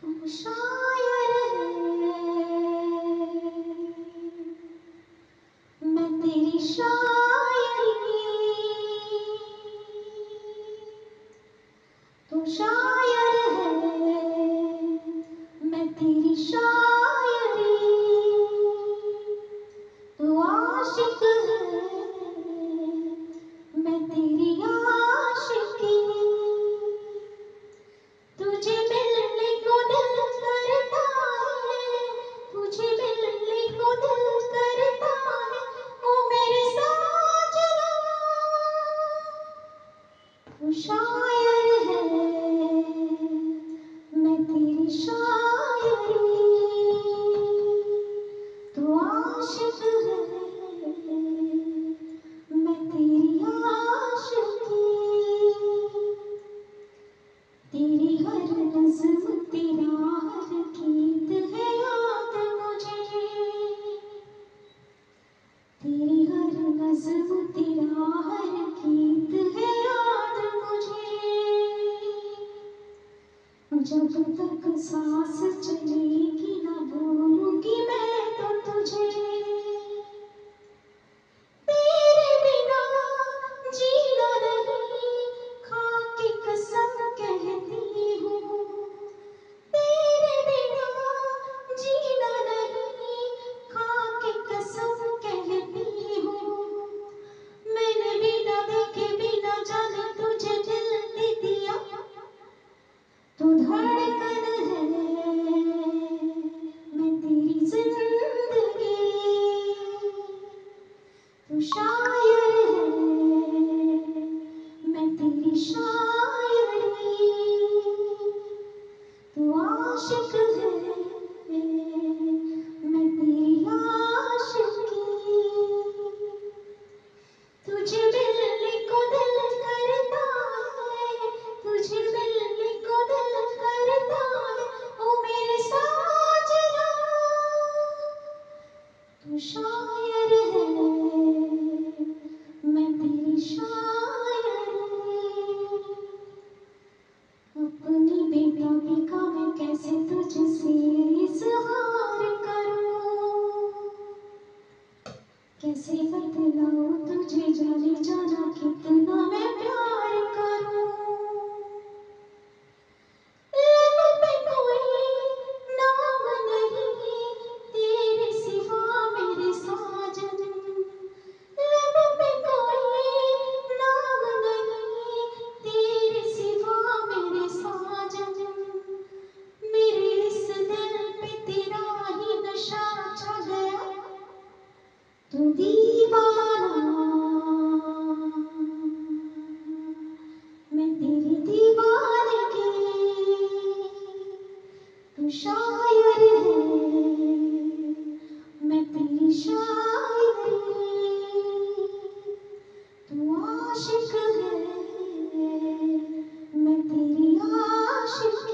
तू शायर है, मैं तेरी शायरी। तू शायर है, मैं तेरी शायरी। तू आशिक है, मैं तेरी आशिकी। तुझे मिलने को दिल करता है, तुझे मिलने को दिल करता है, ओ मेरे साजना। तू शायर है, मैं तेरी शायरी। तू आशिक है, मैं तेरी आशिकी। तेरी हर नज़्म तेरा हर गीत है याद मुझे। तेरी हर नज़्म तेरा हर गीत है याद मुझे। जब तक सांस चलेगी न भूलूंगी मैं तो तुझे। तेरे बिना जीना नहीं, खा के कसम कहती हूँ। तेरे बिना जीना नहीं, खा के कसम कहती हूँ। मैंने बिना देखे बिना जाने तुझे दिल दे दिया। तू धड़कन है, मैं तेरी जिंदगी। तू शायर है, मैं तेरी शायरी। तू आशिक है, मैं तेरी आशिकी। तुझे मिलने को दिल करता है, तुझे मिलने को दिल करता है, ओ मेरे साजना। तू शायर है, मैं तेरी शायरी। अपनी बेताबी का मैं कैसे तुझसे इज़हार करूं, कैसे बतलाऊं तुझे जाने जाना कितना मैं प्यार करूं। लब पे कोई नाम नहीं तेरे सिवा मेरे साजन। लब पे कोई नाम नहीं तेरे सिवा मेरे साजन। मेरे इस दिल पे तेरा ही नशा छा गया। तू दीवाना, मैं तेरी दीवानगी। तू शायर है, मैं तेरी शायरी। तू आशिक है, मैं तेरी आशिकी।